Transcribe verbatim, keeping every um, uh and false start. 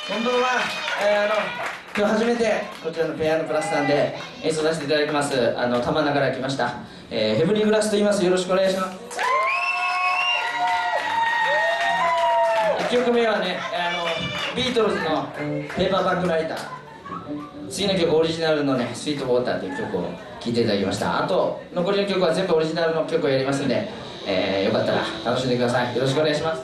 本当は、えー、あの今日初めてこちらのペアのクラスさんで演奏させていただきます。あの玉名から来ました、えー、ヘブリーグラスと言います。よろしくお願いします。いっきょくめはね、あのビートルズの「ペーパーバックライター」、次の曲オリジナルのね「スイートウォーター」という曲を聴いていただきました。あと残りの曲は全部オリジナルの曲をやりますんで、えー、よかったら楽しんでください。よろしくお願いします。